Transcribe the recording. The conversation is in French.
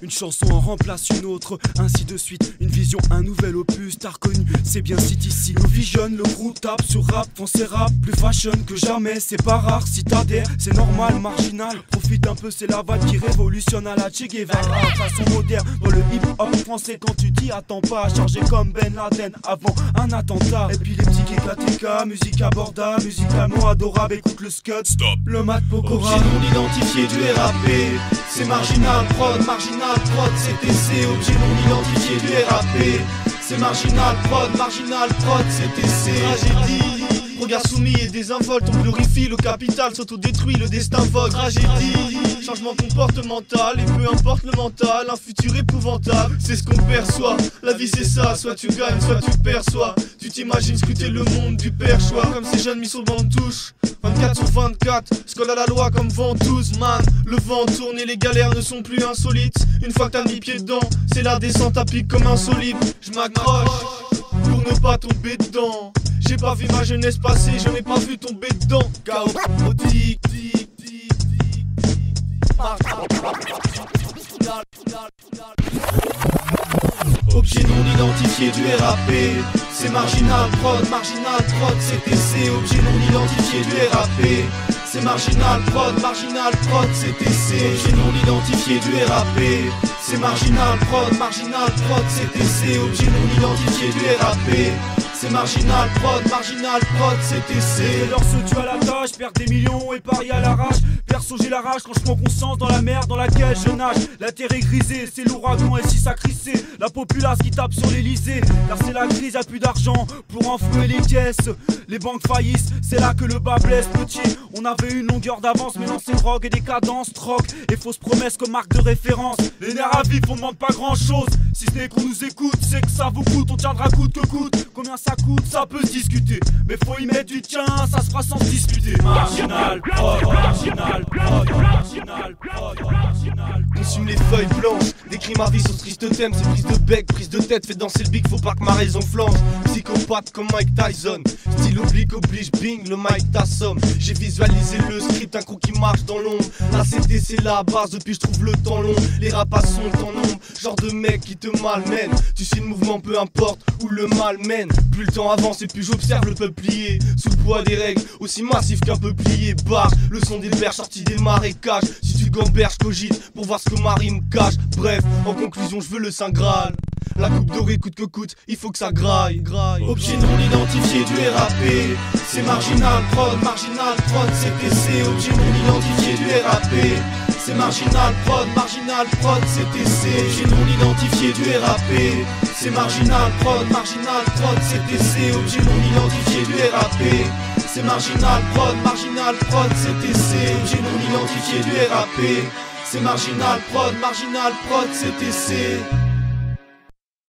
Une chanson en remplace une autre, ainsi de suite. Une vision, un nouvel opus, t'as reconnu, c'est bien ici. Nous vision, le groupe tape sur rap, français rap, plus fashion que jamais, c'est pas rare. Si t'adhères, c'est normal, marginal. Profite un peu, c'est la vague qui révolutionne à la Che Guevara. Façon moderne, dans le hip-hop français, quand tu dis attends pas, chargé comme Ben Laden avant un attentat. Et puis les petits KTK, musique abordable, musicalement adorable, écoute le scud, stop, le mat Pokora. Objet non identifié du RAP, c'est marginal prod, CTC. Objet non identifié du RAP, c'est marginal prod, CTC. Tragédie, regard soumis et désinvolte, on glorifie le capital, s'autodétruit, le destin vogue. Tragédie, changement comportemental, et peu importe le mental, un futur épouvantable, c'est ce qu'on perçoit. La vie c'est ça, soit tu gagnes, soit tu perçois. Tu t'imagines scruter le monde du perchoir, comme ces jeunes mis sur le banc de touche. 24 sur 24, scolle à la loi comme ventouse, man. Le vent tourne et les galères ne sont plus insolites. Une fois que t'as mis pied dedans, c'est la descente à pic comme un solide. Je m'accroche pour ne pas tomber dedans. J'ai pas vu ma jeunesse passer, je n'ai pas vu tomber dedans. Chaotique, objet non identifié du RAP, c'est marginal prod, CTC. Objet non identifié du RAP, c'est marginal prod, CTC. Objet non identifié du RAP, c'est marginal prod, CTC. Objet non identifié du RAP, c'est marginal prod, CTC. Alors ceux tu à la tâche, perdre des millions et parier à l'arrache. Perso j'ai la rage quand je prends conscience dans la merde dans laquelle je nage. La terre est grisée, c'est l'ouragan et si ça crissé. La populace qui tape sur l'Elysée, car c'est la crise, y'a plus d'argent pour enflouer les pièces. Les banques faillissent, c'est là que le bas blesse. Petit, on avait une longueur d'avance, mais non c'est drogue et des cadences, troc et fausses promesses comme marque de référence. Les nerfs à vif, on demande pas grand chose, si ce n'est qu'on nous écoute, c'est que ça vous coûte, on tiendra coûte que coûte. Combien ça coûte, ça peut se discuter, mais faut y mettre du tien, ça se fera sans se disputer. Marginal prod, consume les feuilles blanches, décris ma vie sur ce triste thème. C'est prise de bec, prise de tête, fait danser le bic, faut pas que ma raison flanche. Psychopathe comme Mike Tyson, style oblique oblige, bing, le mic t'assomme. J'ai visualisé le script, un coup qui marche dans l'ombre. La CD c'est la base, depuis je trouve le temps long. Les rapaces sont en nombre, genre de mec qui te malmène. Tu suis le mouvement, peu importe où le mal mène. Plus le temps avance et plus j'observe le peuple plié sous le poids des règles, aussi massif qu'un peuplier. Barge, le son des berges sorti des marécages. Si tu gamberges, cogite pour voir ce que Marie me cache. Bref, en conclusion, je veux le Saint Graal. La coupe dorée coûte que coûte, il faut que ça graille. Objet non identifié du RAP, c'est marginal prod, CTC. Objet non identifié du RAP, c'est marginal prod, CTC. Objet non identifié du RAP, c'est marginal prod, CTC. Objet non identifié du RAP, c'est marginal prod, CTC. Objet non identifié du RAP, c'est marginal prod, CTC.